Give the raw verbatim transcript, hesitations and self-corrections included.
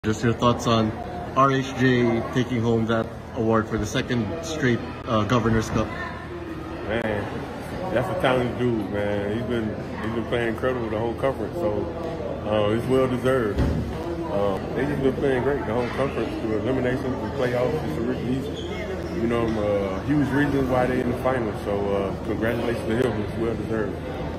Just your thoughts on R H J taking home that award for the second straight uh, Governor's Cup. Man, that's a talented dude, man. He's been he's been playing incredible the whole conference, so uh, it's well deserved. Um, they just been playing great the whole conference through eliminations and playoffs. It's a re- you know, uh, huge reasons why they're in the finals. So uh, congratulations to him. It's well deserved.